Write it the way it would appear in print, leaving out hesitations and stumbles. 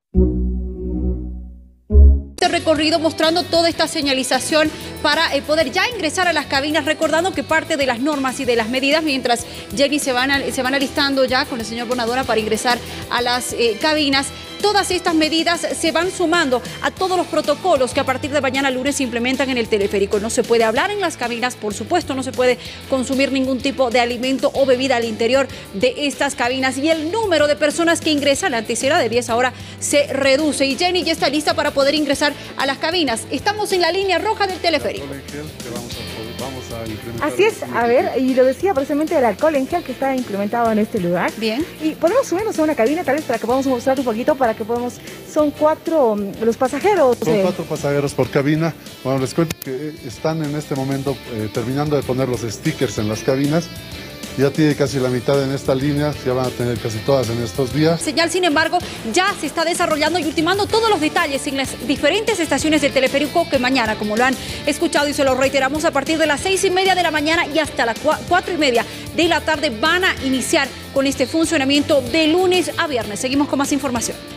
Recorrido mostrando toda esta señalización para poder ya ingresar a las cabinas, recordando que parte de las normas y de las medidas, mientras Jenny se van alistando ya con el señor Bonadora para ingresar a las cabinas, todas estas medidas se van sumando a todos los protocolos que a partir de mañana lunes se implementan en el teleférico. No se puede hablar en las cabinas, por supuesto, no se puede consumir ningún tipo de alimento o bebida al interior de estas cabinas, y el número de personas que ingresan, antes era de 10, ahora se reduce. Y Jenny ya está lista para poder ingresar a las cabinas. Estamos en la línea roja del teleférico. Así es, a ver, y lo decía precisamente el alcohol en gel que está implementado en este lugar. Bien. Y podemos subirnos a una cabina tal vez para que podamos mostrar un poquito, para que podamos... Son 4 los pasajeros. Son 4 pasajeros por cabina. Bueno, les cuento que están en este momento terminando de poner los stickers en las cabinas. Ya tiene casi la mitad en esta línea, ya van a tener casi todas en estos días. Señal, sin embargo, ya se está desarrollando y ultimando todos los detalles en las diferentes estaciones del teleférico, que mañana, como lo han escuchado y se lo reiteramos, a partir de las 6:30 de la mañana y hasta las 4:30 de la tarde van a iniciar con este funcionamiento de lunes a viernes. Seguimos con más información.